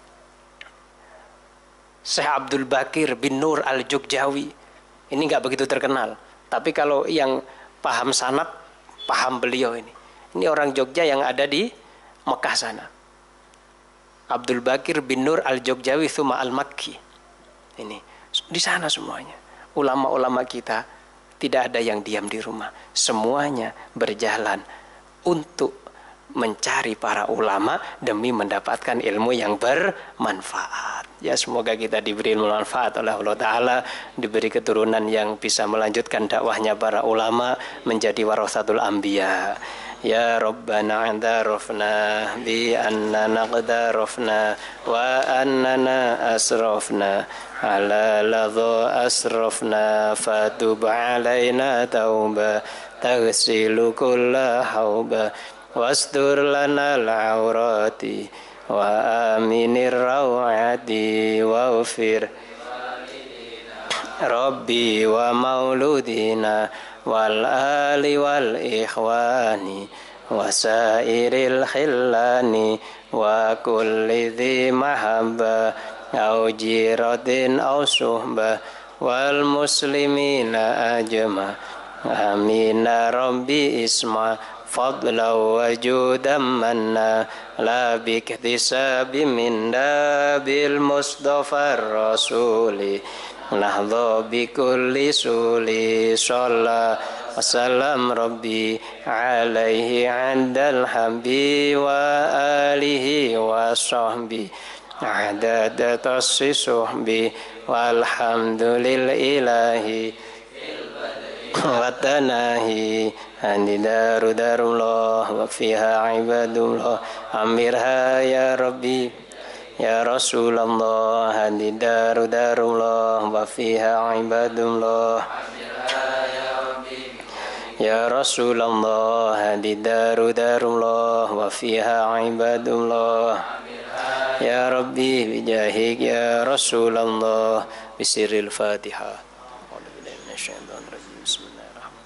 Syekh Abdul Bakir bin Nur Al-Jogjawi, ini enggak begitu terkenal. Tapi kalau yang paham sanad, paham beliau ini. Ini orang Jogja yang ada di Mekah sana. Abdul Bakir bin Nur Al-Jogjawi Thumma Al-Makki. Ini di sana semuanya. Ulama-ulama kita tidak ada yang diam di rumah. Semuanya berjalan untuk mencari para ulama demi mendapatkan ilmu yang bermanfaat. Ya, semoga kita diberi ilmu manfaat oleh Allah Ta'ala, diberi keturunan yang bisa melanjutkan dakwahnya para ulama menjadi warasatul anbiya. Ya Rabbana antarufna bi annana qadarufna wa annana asrafna ala ladhu asrafna fatub alaina tauba taghsilu kulla hauba wastur lana al-awrati wa aminir rawati wa ufir Rabbi wa mauludina wal ali wal ikhwani wa sairil khillani wa kulli dhi mahabba au jiratin au suhbah wal muslimina ajma amina Rabbi isma fadla wa judam manna la biktisab minna bil mustafa rasuli nahdha bikulli suli shalla wa salam rabbi alaihi andal hambi wa alihi wa sahbi adada tasisuhbi walhamdulillahi wa tanahi Andi daru darullah wa fiha ibadullah amirha ya Rabbi ya Rasulullah Andi daru darullah wa fiha ibadullah ya Rasulullah Andi daru darullah wa fiha ibadullah ya Rabbi bijahik ya Rasulullah bisiril Fatihah. Bismillahirrahmanirrahim.